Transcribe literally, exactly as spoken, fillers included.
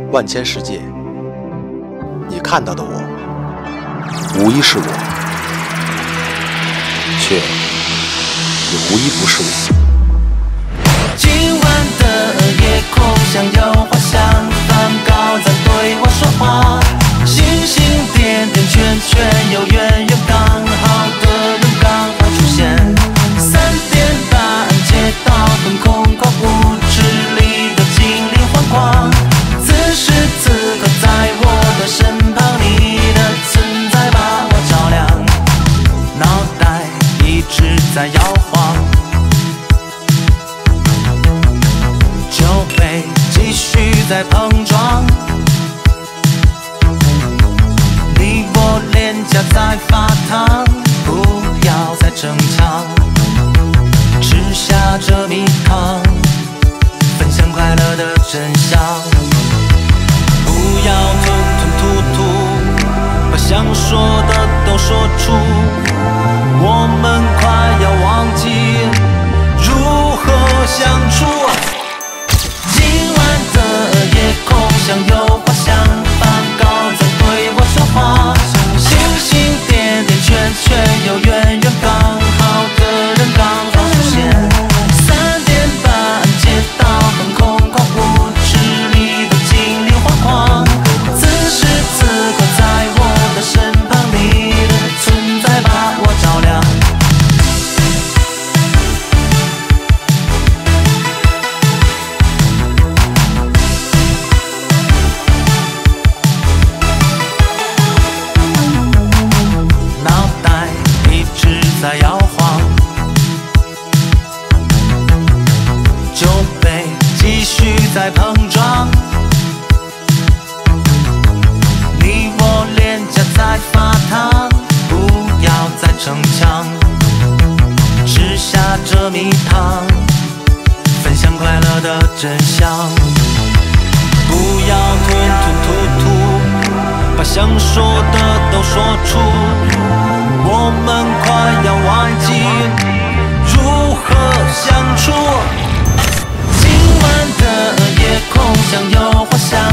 万千世界，你看到的我，无一是我，却也无一不是我。 今晚的夜空像有花香，梵高在对我说话，星星点点圈圈，有远远刚好的人刚好出现。三点半，街道很空旷，舞池里的精灵晃晃。此时此刻，在我的身旁，你的存在把我照亮，脑袋一直在摇晃。酒杯继续在碰撞，你我脸颊在发烫，不要再逞强，吃下这蜜糖，分享快乐的真相。不要吞吞吐吐，把想说的都说出，我们快要忘记如何相处。今晚的夜空像有花香，梵高在对我说话，星星点点圈圈，有远远刚好的人刚好出现。三点半，街道很空旷，舞池里的精灵晃晃。此时此刻，在我的身旁，你的存在把我照亮。在摇晃，酒杯继续在碰撞，你我脸颊在发烫，不要再逞强，吃下这蜜糖，分享快乐的真相。不要吞吞吐吐，把想说的都说出，我们快要忘记如何相处。今晚的夜空像有花香，